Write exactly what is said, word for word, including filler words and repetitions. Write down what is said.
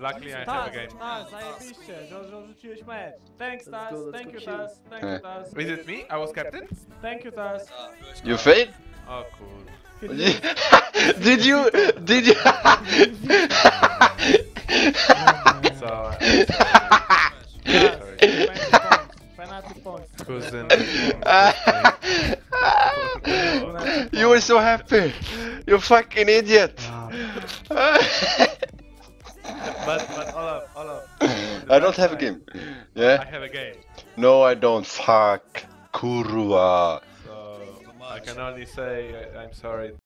Luckily I have a Tak, game. tak, zajebiście, że, że rzuciłeś mecz. Thanks, Let's Taz, go, let's thank go you, kill. Taz, thank you, Taz, Is it me? I was captain? thank you, Taz. You fail? Oh cool. Did you? Did you? So, uh, Taz, penalty points, penalty points. cousin. You were so happy. You fucking idiot. But, but Olaf, Olaf. I don't have a game. I Yeah? have a game. No, I don't. Fuck. Kurwa. So, I can only say I, I'm sorry.